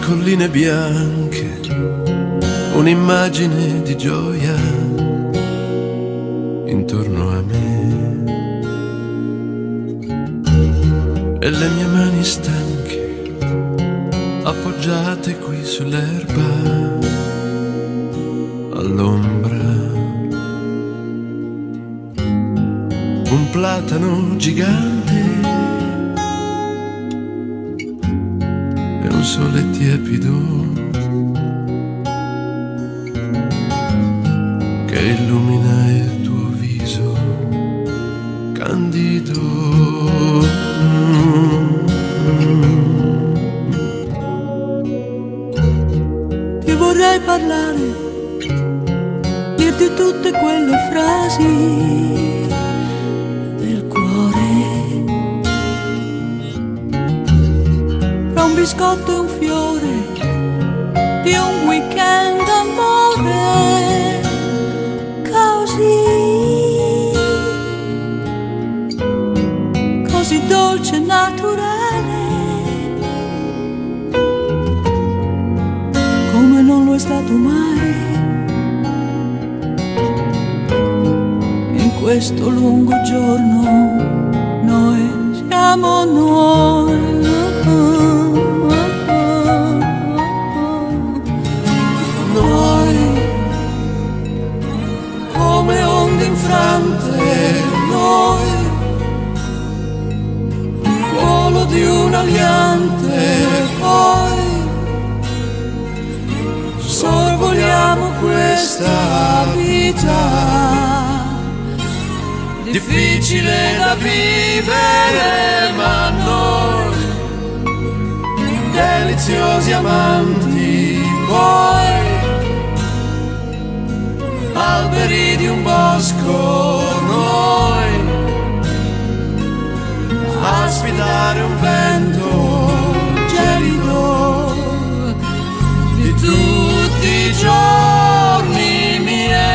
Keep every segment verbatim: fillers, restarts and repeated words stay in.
colline bianche, un'immagine di gioia intorno a me, e le mie mani stanche appoggiate qui sull'erba all'ombra. Un platano gigante e un sole tiepido che illumina il tuo viso candido. Ti vorrei parlare, dirti tutte quelle frasi del cuore, fra un biscotto e un fiore di un weekend d'amore, così, così dolce e naturale, come non lo è stato mai in questo lungo giorno. Noi siamo noi. Noi, come onde infrante, noi, volo di un aliante, poi sorvoliamo questa vita difficile da vivere, ma noi, deliziosi amanti, poi alberi di un bosco, noi, a sfidare un vento gelido di tutti i giorni miei.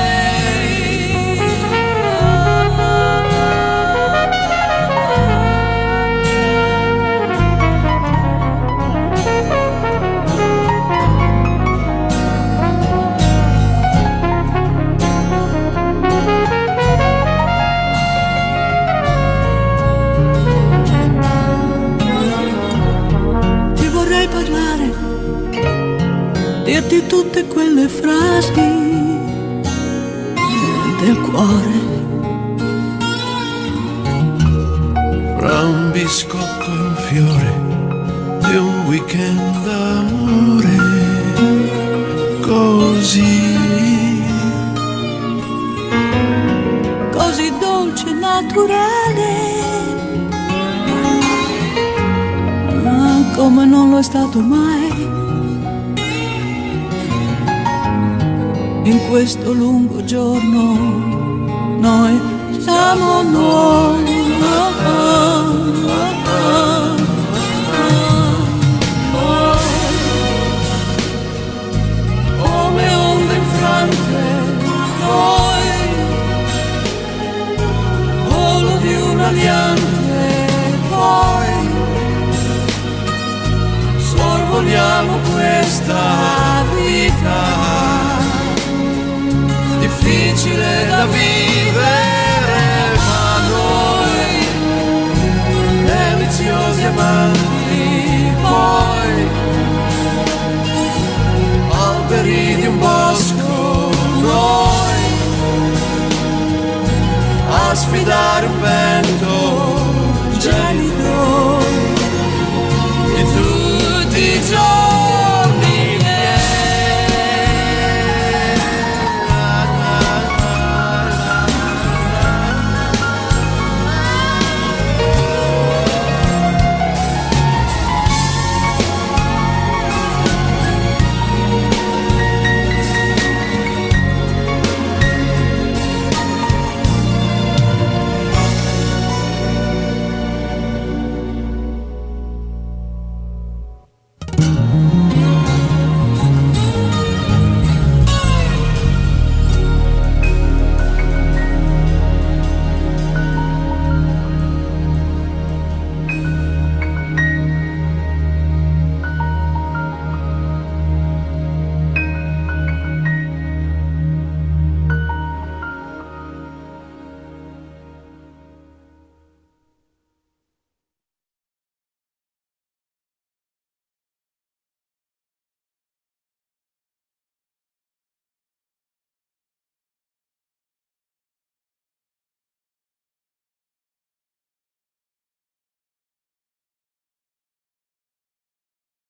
Parlare, dirti tutte quelle frasi del cuore, fra un biscotto e un fiore di un weekend d'amore, così, così dolce e naturale, come non lo è stato mai in questo lungo giorno. Noi siamo noi. Come onde infrante, noi, volo di un aliante, poi sorvoliamo questa vita difficile da vivere, ma noi, deliziosi amanti, poi alberi di un bosco, noi, a sfidare un vento